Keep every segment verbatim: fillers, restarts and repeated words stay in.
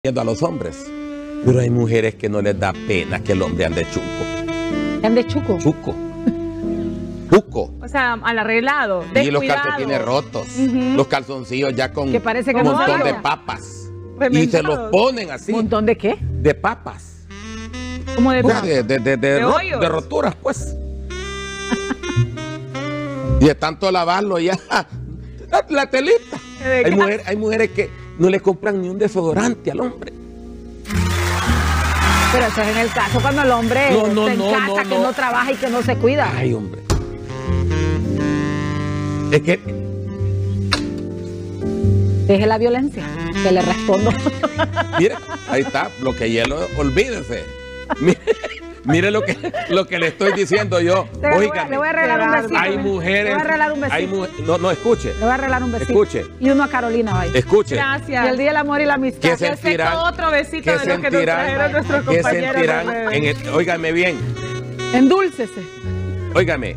a los hombres, pero hay mujeres que no les da pena que el hombre ande chuco. ¿Ande chuco? Chuco. Chuco. O sea, al arreglado. Y los calcetines rotos, uh-huh. Los calzoncillos ya con que parece que un no montón vaya. de papas. Y se los ponen así. ¿Un montón de qué? De papas. ¿Cómo de papas? De, de, de, de, de, ro de roturas, pues. Y de tanto lavarlo ya. La, la telita. Hay, mujer, hay mujeres que no le compran ni un desodorante al hombre. Pero eso es en el caso cuando el hombre no, no, está en no, casa, no, que no. no trabaja y que no se cuida. Ay, hombre. Es que... Deje la violencia, que le respondo. Mire, ahí está, bloqueelo, olvídese. Mire, mire lo que, lo que le estoy diciendo yo. Oiga, le voy a regalar un besito. Hay mujeres... Le voy a regalar un besito. Hay mu no, no, escuche. Le voy a regalar un besito. Escuche. Y uno a Carolina, vaya. Escuche. Gracias. Y el Día del Amor y la Amistad. ¿Qué sentirán? Otro besito ¿Qué de lo que nos trajeron nuestros ¿Qué compañeros. sentirán? En el, óigame bien. Endúlcese. Óigame.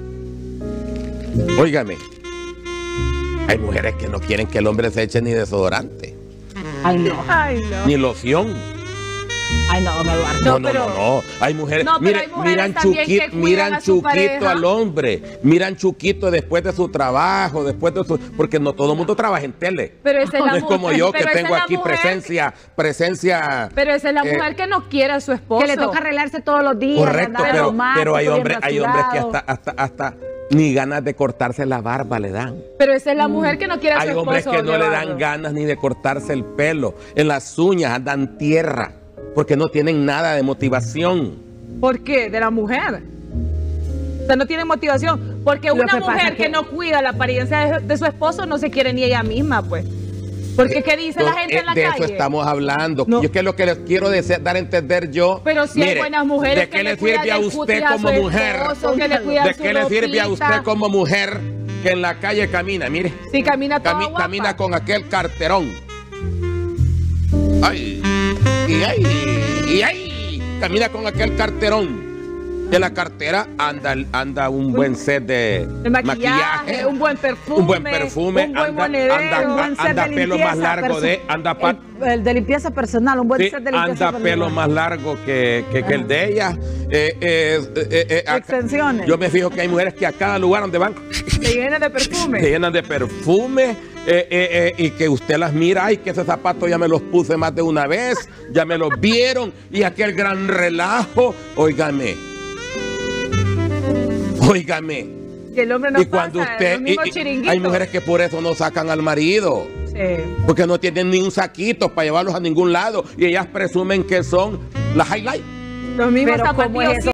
Óigame. Hay mujeres que no quieren que el hombre se eche ni desodorante. Ay, no. Ay, no. Ni loción. Ay, no, don Eduardo. No, no, pero, no, no. Hay mujeres, no, mire, hay mujeres miran, chuqui, miran chuquito al hombre, miran chuquito después de su trabajo, después de su, porque no todo el mundo trabaja en tele. Pero esa es la no es mujer, como yo que tengo es aquí presencia, presencia. Pero esa es la eh, mujer que no quiere a su esposo. Que le toca arreglarse todos los días. Correcto, pero, pero hay hombres, hay hombres que hasta, hasta, hasta ni ganas de cortarse la barba le dan. Pero esa es la mujer que no quiere a su hay esposo. Hay hombres que no le dan ganas ni de cortarse el pelo, en las uñas andan tierra. Porque no tienen nada de motivación. ¿Por qué? De la mujer. O sea, no tienen motivación. Porque una que mujer que... que no cuida la apariencia de, de su esposo no se quiere ni ella misma, pues. Porque ¿qué dice no, la gente eh, en la de calle? De eso estamos hablando. No. Yo que es lo que les quiero decir, dar a entender yo. Pero si mire, hay buenas mujeres ¿de qué le sirve a usted como mujer? Esposo, que le ¿De qué le sirve a usted como mujer que en la calle camina? Mire. Sí, camina toda Cami guapa. Camina con aquel carterón. Ay, y ay, y ay, camina con aquel carterón. De la cartera anda, anda un buen set de, de maquillaje, maquillaje, un buen perfume, un buen perfume, un buen anda, monedero, anda, un buen set anda de pelo limpieza, más largo de, anda pat, el, el de limpieza personal, un buen sí, set de limpieza anda personal. pelo más largo que, que, que el de ella. Eh, eh, eh, eh, Extensiones. Yo me fijo que hay mujeres que a cada lugar donde van se llenan de perfume. Se llenan de perfume. Eh, eh, eh, y que usted las mira, ay, que ese zapato ya me los puse más de una vez, ya me los vieron, y aquel gran relajo, óigame, óigame. Que el hombre no y cuando pasa, usted, y, y, hay mujeres que por eso no sacan al marido, sí. Porque no tienen ni un saquito para llevarlos a ningún lado, y ellas presumen que son las highlights. Los mismos zapatillos.